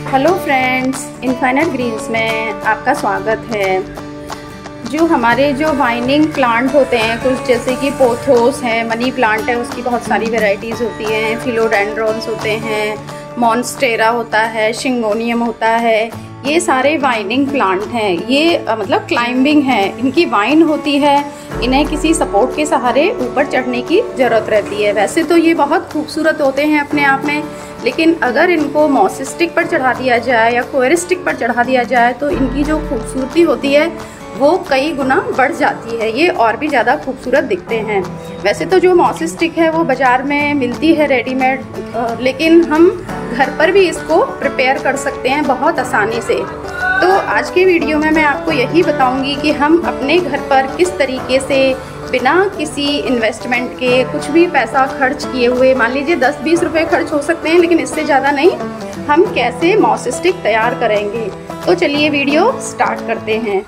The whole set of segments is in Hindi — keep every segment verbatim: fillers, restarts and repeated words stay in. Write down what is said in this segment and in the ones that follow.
हेलो फ्रेंड्स, इनफाइनाइट ग्रीन्स में आपका स्वागत है। जो हमारे जो वाइनिंग प्लांट होते हैं कुछ, जैसे कि पोथोस है, मनी प्लांट है, उसकी बहुत सारी वैरायटीज़ होती हैं, फिलोडेंड्रॉन्स होते हैं, मॉन्स्टेरा होता है, शिंगोनियम होता है, ये सारे वाइनिंग प्लांट हैं। ये आ, मतलब क्लाइंबिंग है, इनकी वाइन होती है, इन्हें किसी सपोर्ट के सहारे ऊपर चढ़ने की ज़रूरत रहती है। वैसे तो ये बहुत खूबसूरत होते हैं अपने आप में, लेकिन अगर इनको मॉस स्टिक पर चढ़ा दिया जाए या कोयर स्टिक पर चढ़ा दिया जाए तो इनकी जो खूबसूरती होती है वो कई गुना बढ़ जाती है, ये और भी ज़्यादा खूबसूरत दिखते हैं। वैसे तो जो मॉस स्टिक है वो बाज़ार में मिलती है रेडीमेड, लेकिन हम घर पर भी इसको प्रिपेयर कर सकते हैं बहुत आसानी से। तो आज के वीडियो में मैं आपको यही बताऊंगी कि हम अपने घर पर किस तरीके से बिना किसी इन्वेस्टमेंट के, कुछ भी पैसा खर्च किए हुए, मान लीजिए दस बीस रुपए खर्च हो सकते हैं लेकिन इससे ज़्यादा नहीं, हम कैसे मॉस स्टिक तैयार करेंगे। तो चलिए वीडियो स्टार्ट करते हैं।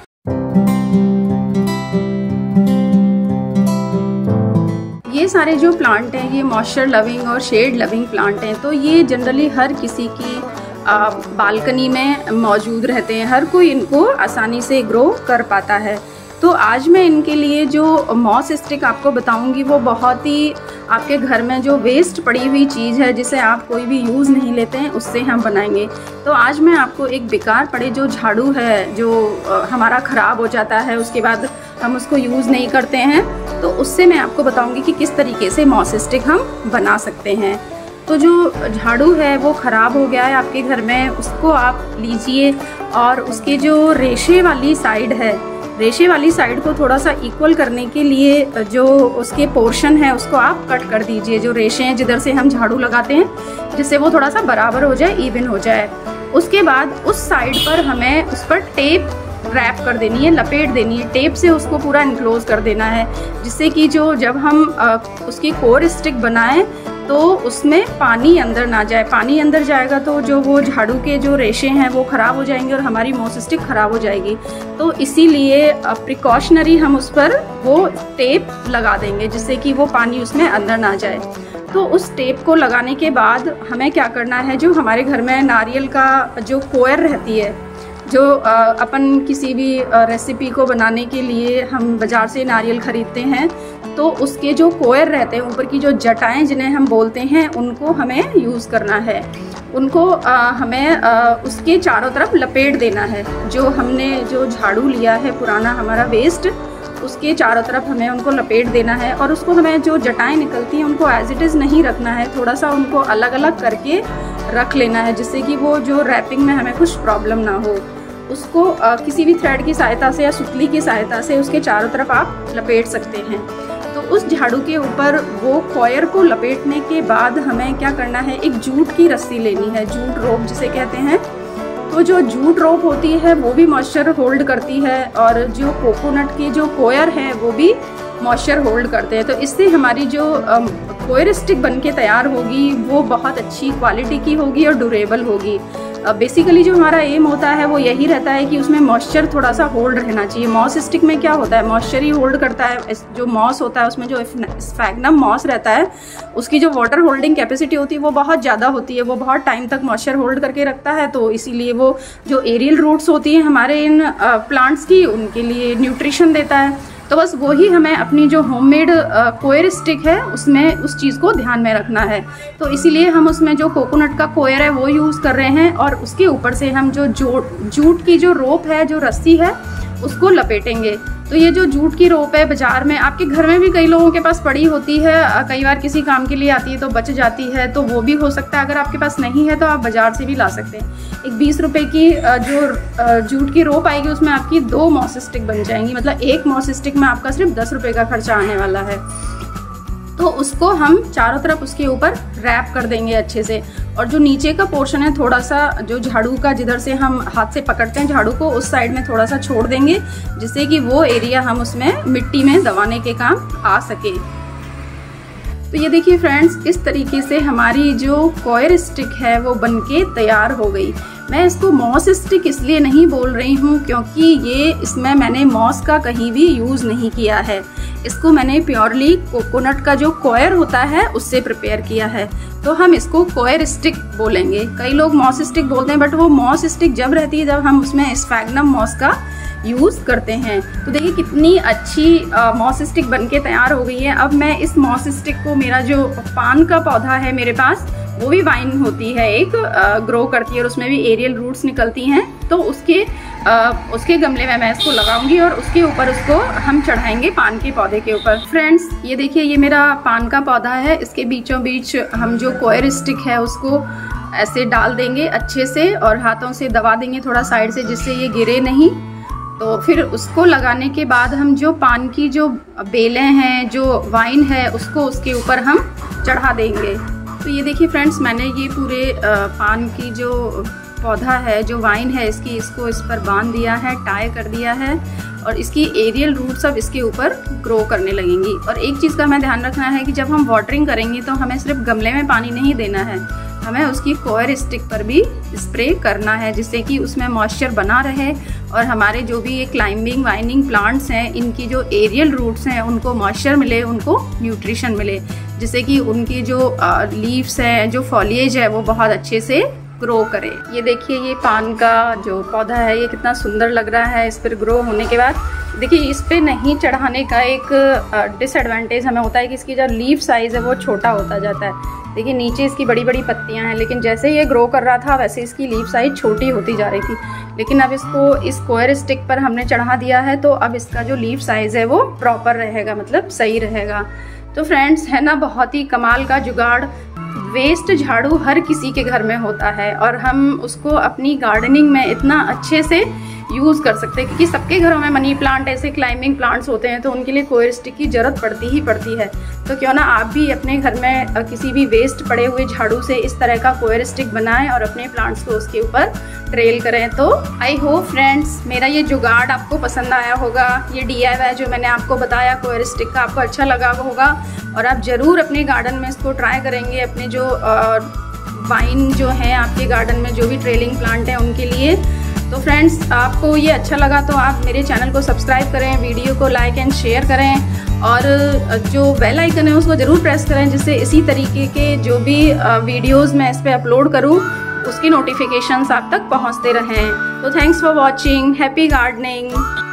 ये सारे जो प्लांट हैं ये मॉइस्चर लविंग और शेड लविंग प्लांट हैं, तो ये जनरली हर किसी की बालकनी में मौजूद रहते हैं, हर कोई इनको आसानी से ग्रो कर पाता है। तो आज मैं इनके लिए जो मॉस स्टिक आपको बताऊंगी वो बहुत ही आपके घर में जो वेस्ट पड़ी हुई चीज़ है जिसे आप कोई भी यूज़ नहीं लेते हैं उससे हम बनाएंगे। तो आज मैं आपको एक बेकार पड़े जो झाड़ू है जो हमारा ख़राब हो जाता है, उसके बाद हम उसको यूज़ नहीं करते हैं, तो उससे मैं आपको बताऊंगी कि किस तरीके से मॉस स्टिक हम बना सकते हैं। तो जो झाड़ू है वो ख़राब हो गया है आपके घर में, उसको आप लीजिए और उसके जो रेशे वाली साइड है, रेशे वाली साइड को थोड़ा सा इक्वल करने के लिए जो उसके पोर्शन है उसको आप कट कर दीजिए। जो रेशे हैं जिधर से हम झाड़ू लगाते हैं, जिससे वो थोड़ा सा बराबर हो जाए, इवन हो जाए। उसके बाद उस साइड पर हमें उस पर टेप रैप कर देनी है, लपेट देनी है, टेप से उसको पूरा इनक्लोज कर देना है, जिससे कि जो जब हम आ, उसकी कोर स्टिक बनाएं तो उसमें पानी अंदर ना जाए। पानी अंदर जाएगा तो जो वो झाड़ू के जो रेशे हैं वो ख़राब हो जाएंगे और हमारी मॉस स्टिक ख़राब हो जाएगी। तो इसीलिए प्रिकॉशनरी हम उस पर वो टेप लगा देंगे जिससे कि वो पानी उसमें अंदर ना जाए। तो उस टेप को लगाने के बाद हमें क्या करना है, जो हमारे घर में नारियल का जो कोयर रहती है, जो अपन किसी भी रेसिपी को बनाने के लिए हम बाज़ार से नारियल ख़रीदते हैं, तो उसके जो कोयर रहते हैं, ऊपर की जो जटाएं जिन्हें हम बोलते हैं, उनको हमें यूज़ करना है। उनको आ, हमें आ, उसके चारों तरफ लपेट देना है। जो हमने जो झाड़ू लिया है पुराना हमारा वेस्ट, उसके चारों तरफ हमें उनको लपेट देना है और उसको हमें जो जटाएं निकलती हैं उनको एज इट इज़ नहीं रखना है, थोड़ा सा उनको अलग अलग करके रख लेना है, जिससे कि वो जो रैपिंग में हमें कुछ प्रॉब्लम ना हो। उसको आ, किसी भी थ्रेड की सहायता से या सुतली की सहायता से उसके चारों तरफ आप लपेट सकते हैं। तो उस झाड़ू के ऊपर वो कॉयर को लपेटने के बाद हमें क्या करना है, एक जूट की रस्सी लेनी है, जूट रोप जिसे कहते हैं। तो जो जूट रोप होती है वो भी मॉइस्चर होल्ड करती है और जो कोकोनट की जो कोयर है वो भी मॉइस्चर होल्ड करते हैं। तो इससे हमारी जो कोयर स्टिक बन के तैयार होगी वो बहुत अच्छी क्वालिटी की होगी और ड्यूरेबल होगी। बेसिकली जो हमारा एम होता है वो यही रहता है कि उसमें मॉइस्चर थोड़ा सा होल्ड रहना चाहिए। मॉस स्टिक में क्या होता है, मॉइस्चर ही होल्ड करता है। जो मॉस होता है उसमें जो स्फैग्नम मॉस रहता है, उसकी जो वाटर होल्डिंग कैपेसिटी होती है वो बहुत ज़्यादा होती है, वो बहुत टाइम तक मॉइस्चर होल्ड करके रखता है। तो इसीलिए वो जो एरियल रूट्स होती हैं हमारे इन प्लांट्स की, उनके लिए न्यूट्रिशन देता है। तो बस वही हमें अपनी जो होममेड कोयर स्टिक है उसमें उस चीज़ को ध्यान में रखना है। तो इसीलिए हम उसमें जो कोकोनट का कोयर है वो यूज़ कर रहे हैं और उसके ऊपर से हम जो जूट की जो रोप है, जो रस्सी है, उसको लपेटेंगे। तो ये जो जूट की रोप है बाज़ार में, आपके घर में भी कई लोगों के पास पड़ी होती है, कई बार किसी काम के लिए आती है तो बच जाती है, तो वो भी हो सकता है। अगर आपके पास नहीं है तो आप बाज़ार से भी ला सकते हैं। एक बीस रुपए की जो जूट की रोप आएगी उसमें आपकी दो मॉस स्टिक बन जाएंगी, मतलब एक मॉस स्टिक में आपका सिर्फ दस रुपये का खर्चा आने वाला है। तो उसको हम चारों तरफ उसके ऊपर रैप कर देंगे अच्छे से, और जो नीचे का पोर्शन है थोड़ा सा जो झाड़ू का, जिधर से हम हाथ से पकड़ते हैं झाड़ू को, उस साइड में थोड़ा सा छोड़ देंगे जिससे कि वो एरिया हम उसमें मिट्टी में दबाने के काम आ सके। तो ये देखिए फ्रेंड्स, इस तरीके से हमारी जो कोयर स्टिक है वो बनके तैयार हो गई। मैं इसको मॉस स्टिक इसलिए नहीं बोल रही हूँ क्योंकि ये इसमें मैंने मॉस का कहीं भी यूज़ नहीं किया है। इसको मैंने प्योरली कोकोनट का जो कोयर होता है उससे प्रिपेयर किया है, तो हम इसको कोयर स्टिक बोलेंगे। कई लोग मॉस स्टिक बोलते हैं, बट वो मॉस स्टिक जब रहती है जब हम उसमें स्फैग्नम मॉस का यूज़ करते हैं। तो देखिए कितनी अच्छी मॉस स्टिक बनके तैयार हो गई है। अब मैं इस मॉस स्टिक को, मेरा जो पान का पौधा है मेरे पास, वो भी वाइन होती है एक, ग्रो करती है और उसमें भी एरियल रूट्स निकलती हैं, तो उसके आ, उसके गमले में मैं इसको लगाऊंगी और उसके ऊपर उसको हम चढ़ाएंगे पान के पौधे के ऊपर। फ्रेंड्स ये देखिए, ये मेरा पान का पौधा है, इसके बीचों बीच हम जो कोयर स्टिक है उसको ऐसे डाल देंगे अच्छे से और हाथों से दबा देंगे थोड़ा साइड से, जिससे ये गिरे नहीं। तो फिर उसको लगाने के बाद हम जो पान की जो बेलें हैं, जो वाइन है, उसको उसके ऊपर हम चढ़ा देंगे। तो ये देखिए फ्रेंड्स, मैंने ये पूरे पान की जो पौधा है, जो वाइन है इसकी, इसको इस पर बांध दिया है, टाई कर दिया है और इसकी एरियल रूट सब इसके ऊपर ग्रो करने लगेंगी। और एक चीज़ का हमें ध्यान रखना है कि जब हम वाटरिंग करेंगे तो हमें सिर्फ गमले में पानी नहीं देना है, हमें उसकी कोयर स्टिक पर भी स्प्रे करना है, जिससे कि उसमें मॉइस्चर बना रहे और हमारे जो भी ये क्लाइंबिंग वाइनिंग प्लांट्स हैं, इनकी जो एरियल रूट्स हैं उनको मॉइस्चर मिले, उनको न्यूट्रिशन मिले, जिससे कि उनकी जो लीव्स हैं, जो फॉलिएज है, वो बहुत अच्छे से ग्रो करे। ये देखिए, ये पान का जो पौधा है ये कितना सुंदर लग रहा है इस पर ग्रो होने के बाद। देखिए, इस पे नहीं चढ़ाने का एक डिसएडवांटेज हमें होता है कि इसकी जो लीफ साइज़ है वो छोटा होता जाता है। देखिए नीचे इसकी बड़ी बड़ी पत्तियां हैं, लेकिन जैसे ये ग्रो कर रहा था वैसे इसकी लीफ साइज छोटी होती जा रही थी। लेकिन अब इसको इस कोयर स्टिक पर हमने चढ़ा दिया है, तो अब इसका जो लीफ साइज़ है वो प्रॉपर रहेगा, मतलब सही रहेगा। तो फ्रेंड्स, है ना बहुत ही कमाल का जुगाड़। वेस्ट झाड़ू हर किसी के घर में होता है और हम उसको अपनी गार्डनिंग में इतना अच्छे से यूज़ कर सकते हैं, क्योंकि सबके घरों में मनी प्लांट, ऐसे क्लाइंबिंग प्लांट्स होते हैं, तो उनके लिए कोयर स्टिक की ज़रूरत पड़ती ही पड़ती है। तो क्यों ना आप भी अपने घर में किसी भी वेस्ट पड़े हुए झाड़ू से इस तरह का कोयर स्टिक बनाएं और अपने प्लांट्स को उसके ऊपर ट्रेल करें। तो आई होप फ्रेंड्स मेरा ये जुगाड़ आपको पसंद आया होगा। ये डी आई वाई जो मैंने आपको बताया कोयर स्टिक का आपको अच्छा लगा होगा और आप ज़रूर अपने गार्डन में इसको ट्राई करेंगे। अपने जो वाइन जो है आपके गार्डन में, जो भी ट्रेलिंग प्लांट हैं उनके लिए। तो फ्रेंड्स, आपको ये अच्छा लगा तो आप मेरे चैनल को सब्सक्राइब करें, वीडियो को लाइक एंड शेयर करें और जो बेल आइकन है उसको ज़रूर प्रेस करें, जिससे इसी तरीके के जो भी वीडियोस मैं इस पर अपलोड करूं उसकी नोटिफिकेशंस आप तक पहुंचते रहें। तो thanks for watching, happy gardening.